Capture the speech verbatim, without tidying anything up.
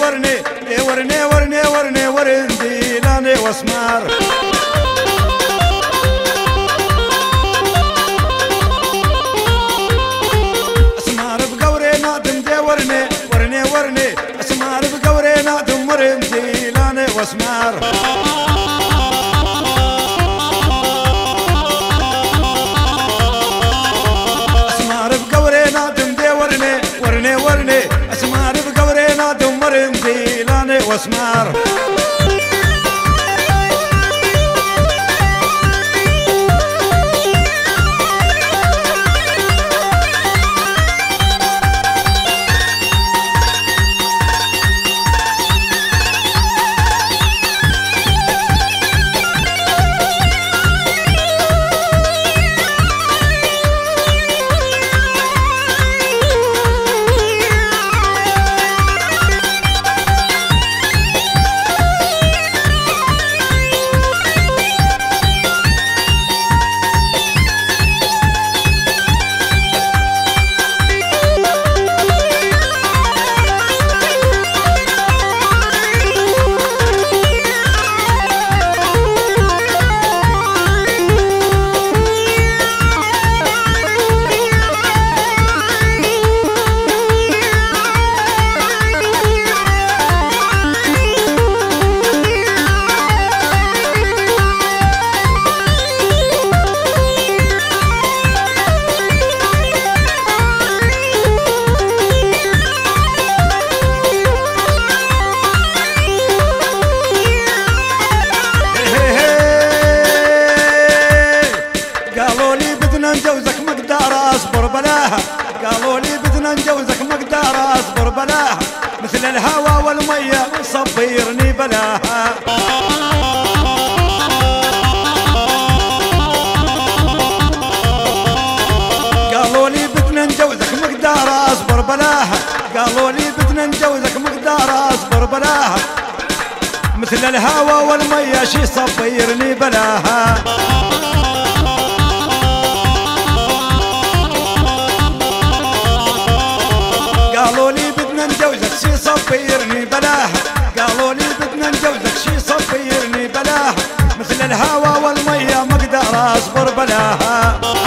ورني ورني ورني ورني ورندي لاني واسمار اسمار بقوري نادم دي ورني ورني ورني اسمار بقوري نادم ورندي لاني واسمار اسمار بقوري نادم دي ورني ورني ورني اسمار بقوري نادم ورندي لاني واسمار نجوزك مقدار اصبر بلاها قالوا لي بدنا نجوزك مقدار اصبر بلاها مثل الهوى والمية صبيرني بلاها قالوا لي بدنا نجوزك مقدار اصبر بلاها قالوا لي بدنا نجوزك مقدار اصبر بلاها مثل الهوى والمية شي صبيرني بلاها قالوا لي بدنا نجوزك شي صبيرني بلاها قالوا لي بدنا نجوزك شي صبيرني بلاها مثل الهوى والمية مقدر اصبر بلاها